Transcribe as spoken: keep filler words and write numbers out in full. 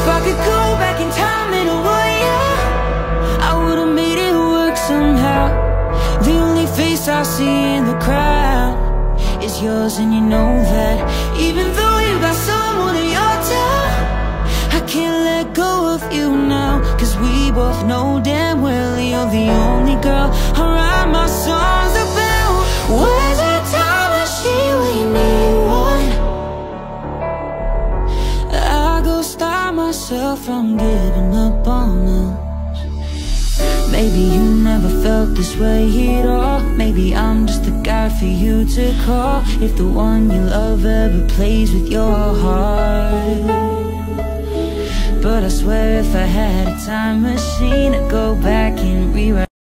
I could go back in time, then I would, yeah. I would've made it work somehow. The only face I see in the crowd is yours, and you know that. Even though you got someone in your town, I can't let go of you now. Cause we both know damn well you're the only girl I write my songs about. Where's that time machine when you need one? I go stop myself from giving up on us. Maybe you never felt this way at all. Maybe I'm just the guy for you to call if the one you love ever plays with your heart. But I swear if I had a time machine, I'd go back and rewrite